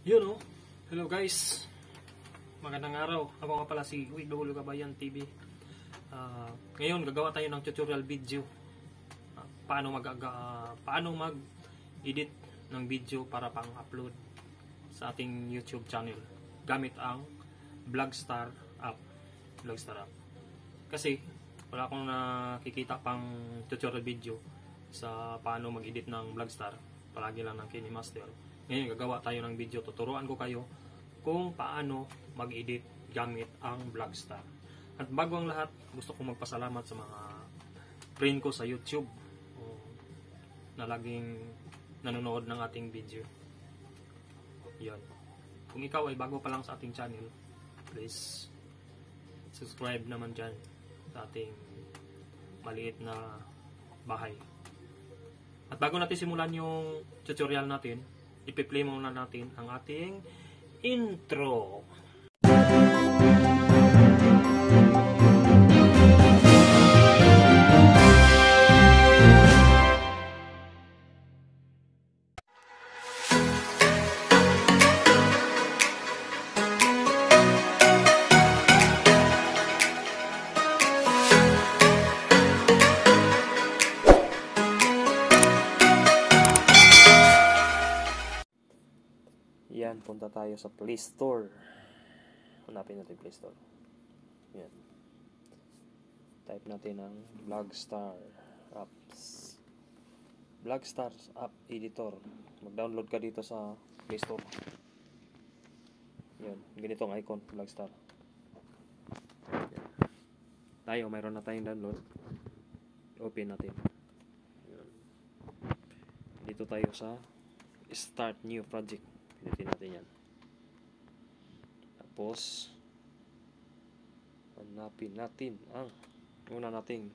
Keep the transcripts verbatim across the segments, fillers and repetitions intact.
Yun o. Hello guys. Magandang araw. Ako nga pala si W W Kabayan T V. Uh, ngayon gagawa tayo ng tutorial video. Uh, paano mag uh, paano mag-edit ng video para pang-upload sa ating YouTube channel gamit ang Vlogstar app. Vlogstar app. Kasi wala akong nakikita pang tutorial video sa paano mag-edit ng Vlogstar. Palagi lang ng KineMaster. Ngayon gagawa tayo ng video. Tuturuan ko kayo kung paano mag-edit gamit ang Vlogstar. At bago ang lahat, gusto kong magpasalamat sa mga friend ko sa YouTube na laging nanonood ng ating video. Yan. Kung ikaw ay bago pa lang sa ating channel, please subscribe naman dyan sa ating maliit na bahay. At bago natin simulan yung tutorial natin, ipi-play muna natin ang ating intro. Yan, punta tayo sa Play Store. Hanapin natin Play Store. Yan. Type natin ang Vlogstar apps. Vlogstar app editor. Mag-download ka dito sa Play Store. Yan, ganitong icon, Vlogstar. Yan. Tayo, mayroon na tayong download. Open natin. Yan. Dito tayo sa Start New Project. Pilitin natin yan. Tapos hanapin natin ang una nating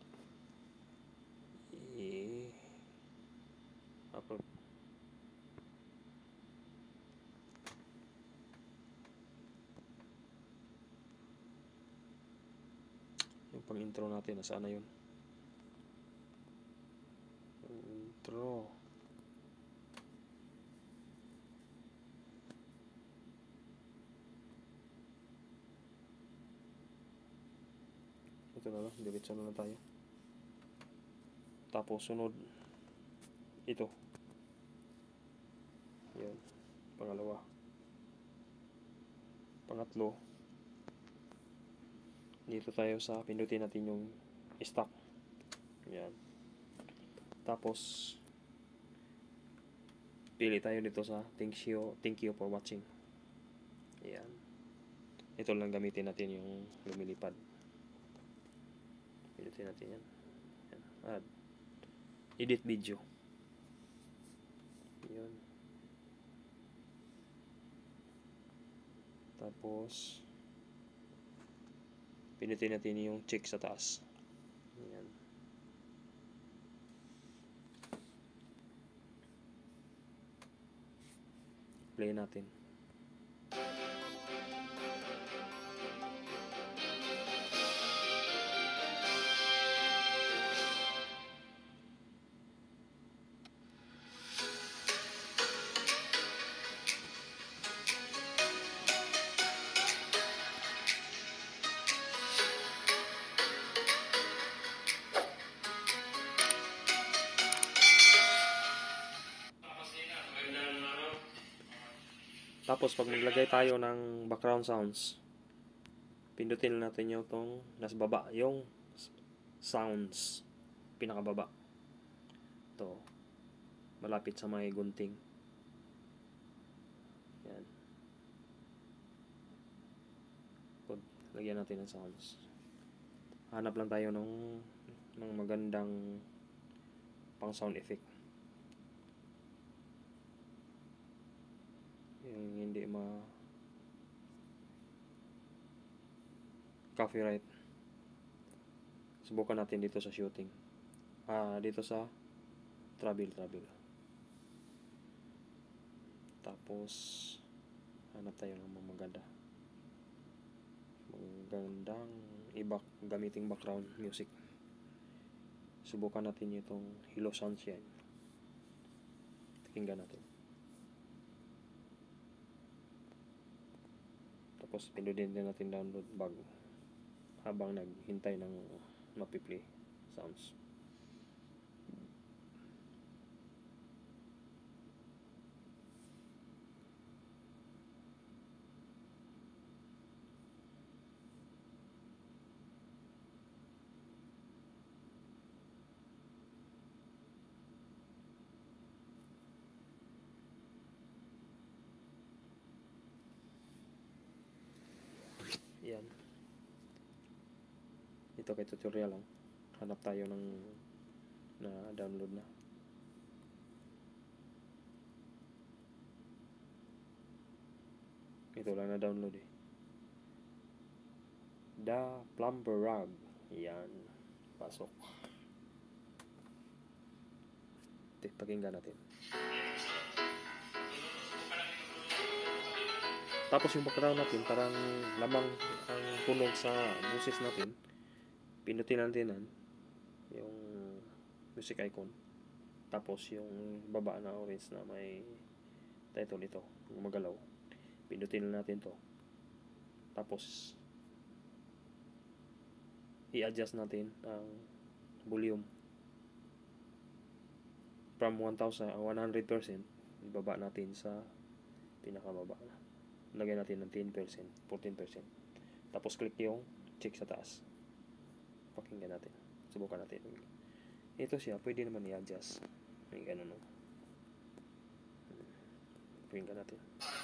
i-upload. Yung pang intro natin, nasaan na yun? Intro. Ito na lang, delete na lang tayo. Tapos sunod ito. Yan, pangalawa. Pangatlo, dito tayo sa pindutin natin yung stock. Yan. Tapos pili tayo dito sa thank you, thank you for watching. Yan. Ito lang gamitin natin yung lumilipad. Pinutin natin yan. Yan. Add. Edit video. Yun. Tapos pinutin natin yung check sa taas. Yan. Play natin. Tapos pag maglagay tayo ng background sounds, pindutin natin yung tong nasa baba, yung sounds, pinakababa. Ito, malapit sa may gunting. Yan. Good. Lagyan natin ng sounds. Hanap lang tayo ng, ng magandang pang sound effect. Yung hindi ma copyright. Subukan natin dito sa shooting. Ah, dito sa travel travel. Tapos hanap tayo ng maganda. Magandang ibak gamiting background music. Subukan natin itong Hello Sunshine. Pakinggan natin. Tapos pindutin din natin download bago habang naghintay ng mapi-play sounds. Yan. Ito kay tutorial lang. Hanap tayo ng na download na. Ito lang na download eh. The Plumber Rug. Yan. Pasok. Ito, pakinggan natin. Tapos yung background natin, parang lamang ang tunog sa boses natin. Pinutin natin yung music icon. Tapos yung baba na orange na may title ito, gumagalaw. Pinutin natin to. Tapos i-adjust natin ang volume from one hundred percent. Ibaba natin sa pinakababa na. Lagyan natin ng ten percent, fourteen percent. Tapos click yung check sa taas. Pakinggan natin. Subukan natin. Ito siya, pwede naman i-adjust. May ganun no. Pakinggan natin.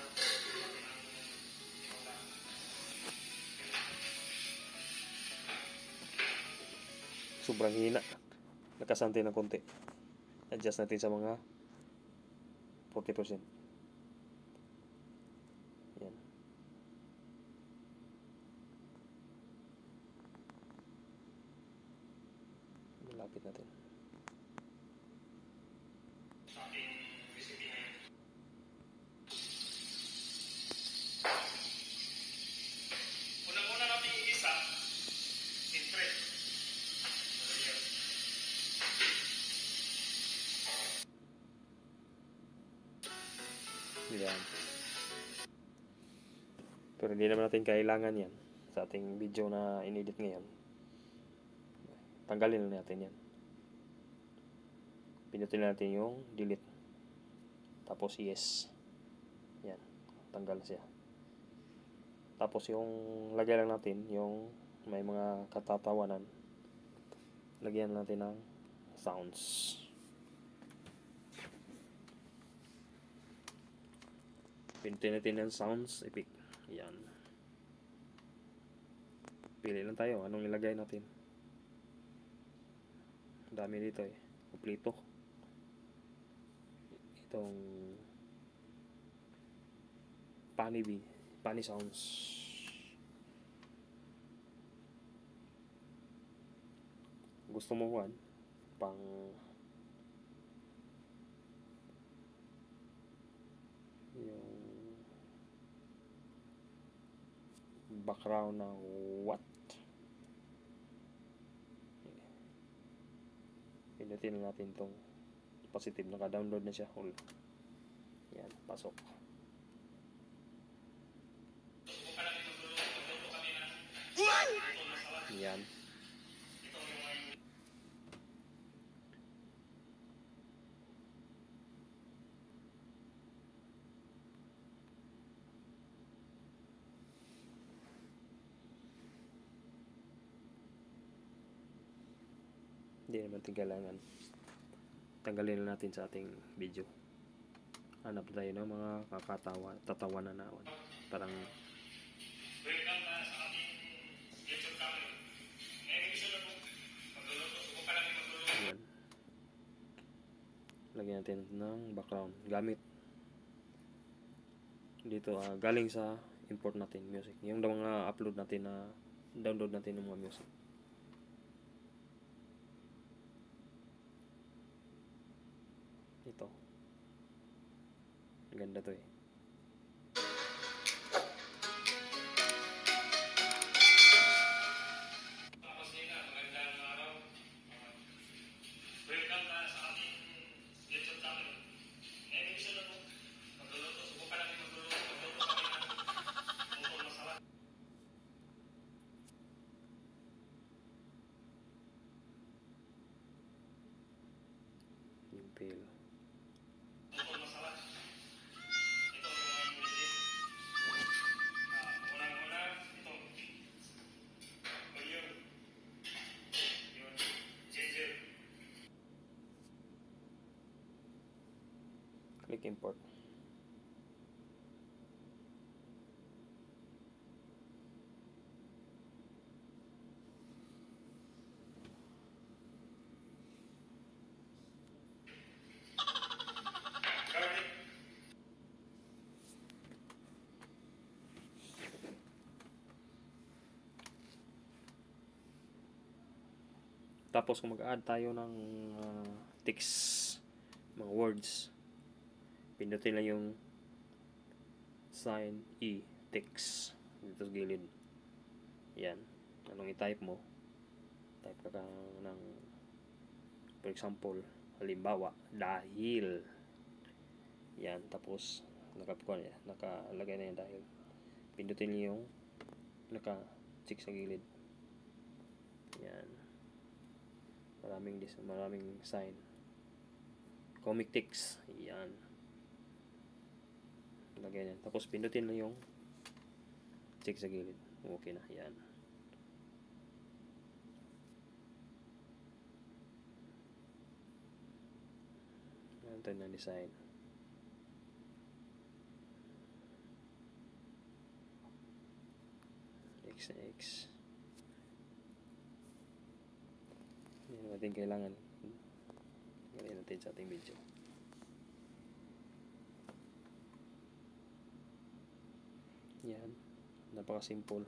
Sobrang hina. Nakasante ng konti. Adjust natin sa mga forty percent. Yan. Malapit natin. Unang-una natin isa, siyempre. Yan. Pero hindi naman natin kailangan yan sa ating video na inedit ngayon. Tanggalin na natin yan. Pinutin natin yung delete. Tapos yes. Yan. Tanggal siya. Tapos yung lagay lang natin yung may mga katatawanan. Lagyan natin ng sounds. Pinutin natin ng sounds. Epic. Yan. Pili lang tayo. Anong ilagay natin? Dami dito eh. Kompleto. Itong Funny Bee. Funny sounds. Gusto mo one? Pang yung background na what? Pinutin na natin tong positive. Naka-download na siya whole. Yan, pasok. Yan. Hindi naman natin kailangan. Tanggalin na natin sa ating video. Hanap tayo ng mga kakatawa, tatawanan na naman. Parang Welcome na sa ating YouTube channel. Ngayon gusto na po magluluto. Subukan natin magluluto. yan. Lagyan natin ng background. Gamit. Dito uh, galing sa import natin music. Yung mga upload natin na download natin ng mga music. Ito. Ganda to eh. Tapos nila, magandang araw. Welcome na sa ating YouTube channel. Ngayon gusto na po magluluto. Subukan natin magluluto. Magluluto kami ng utol masarap. Click import. Tapos kung mag-add tayo ng uh, text, mga words, pindutin lang yung sign E, text, dito sa gilid. Yan. Anong i-type mo? Type ka ng, for example, halimbawa, dahil. Yan. Tapos, nakapukuan niya. Nakalagay na yan dahil. Pindutin niyo yung naka-check sa gilid. Yan. Maraming dis maraming sign. Comic text. Yan. Lagyan yan. Tapos pindutin na yung check sa gilid. Okay na. Yan. Yan tayo na design. X na X. Yan natin kailangan. Gawin natin sa ating video. Yan. Napaka-simple.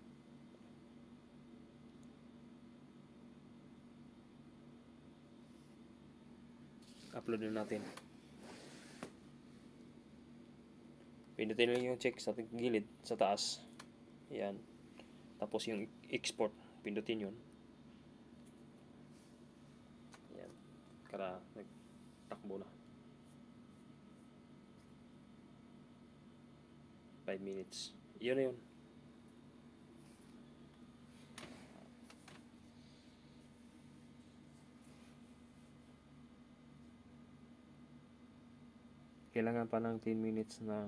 Upload na natin. Pindutin lang yung check sa gilid, sa taas. Yan. Tapos yung export. Pindutin yun. Para nagtakbo na five minutes. Yun na yun. Kailangan pa ng ten minutes na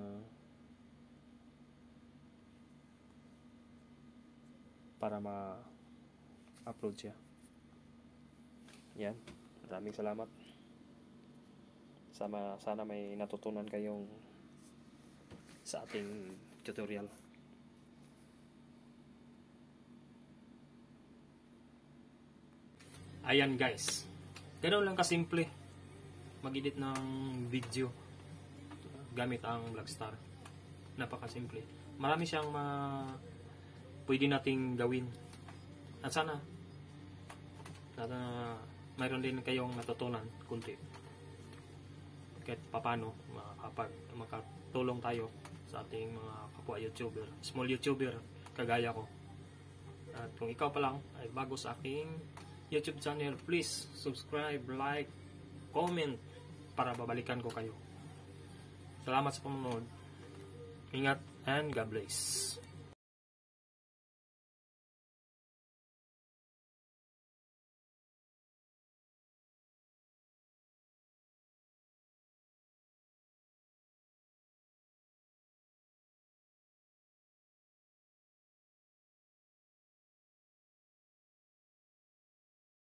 para ma-upload siya. Yan. Maraming salamat. Sama, sana may natutunan kayong sa ating tutorial. Ayan guys. Ganoon lang kasimple mag-edit ng video gamit ang Vlogstar. Napakasimple. Marami siyang ma pwede nating gawin. At sana na mayroon din kayong natutunan kunti kahit papano makapag makatulong tayo sa ating mga kapwa YouTuber, small YouTuber kagaya ko. At kung ikaw pa lang ay bago sa aking YouTube channel, please subscribe, like, comment para babalikan ko kayo. Salamat sa panonood. Ingat and God bless.